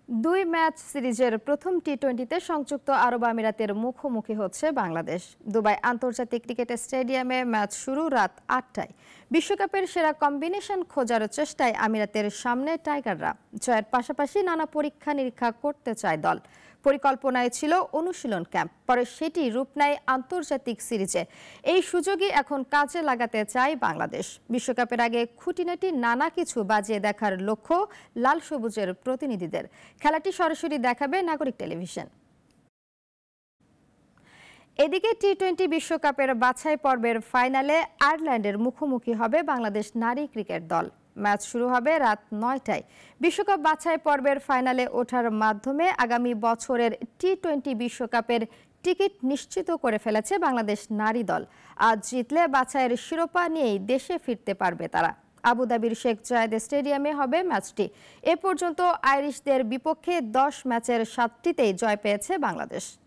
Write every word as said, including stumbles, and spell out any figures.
দুই ম্যাচ সিরিজের প্রথম টি টোয়েন্টিতে সংযুক্ত আরব আমিরাতের মুখোমুখি হচ্ছে বাংলাদেশ। দুবাই আন্তর্জাতিক ক্রিকেট স্টেডিয়ামে ম্যাচ শুরু রাত আটটায়। বিশ্বকাপের সেরা কম্বিনেশন খোঁজার চেষ্টায় আমিরাতের সামনে টাইগাররা। জয়ের পাশাপাশি নানা পরীক্ষা নিরীক্ষা করতে চায় দল। পরিকল্পনায় ছিল অনুশীলন ক্যাম্প, পরে সেটি রূপ নেয় আন্তর্জাতিক সিরিজে। এই সুযোগই এখন কাজে লাগাতে চায় বাংলাদেশ। বিশ্বকাপের আগে খুঁটিনাটি নানা কিছু বাজিয়ে দেখার লক্ষ্য লাল সবুজের প্রতিনিধিদের। খেলাটি সরাসরি দেখাবে নাগরিক টেলিভিশন। এদিকে টি টোয়েন্টি বিশ্বকাপের বাছাই পর্বের ফাইনালে আয়ারল্যান্ডের মুখোমুখি হবে বাংলাদেশ নারী ক্রিকেট দল। ম্যাচ শুরু হবে রাত নয়টায়। বিশ্বকাপ বাছাই পর্বের ফাইনালে ওঠার মাধ্যমে আগামী বছরের টি টোয়েন্টি বিশ্বকাপের টিকিট নিশ্চিত করে ফেলেছে বাংলাদেশ নারী দল। আজ জিতলে বাছাইয়ের শিরোপা নিয়েই দেশে ফিরতে পারবে তারা। আবুধাবির শেখ জায়েদ স্টেডিয়ামে হবে ম্যাচটি। এ পর্যন্ত আইরিশদের বিপক্ষে দশ ম্যাচের সাতটিতেই জয় পেয়েছে বাংলাদেশ।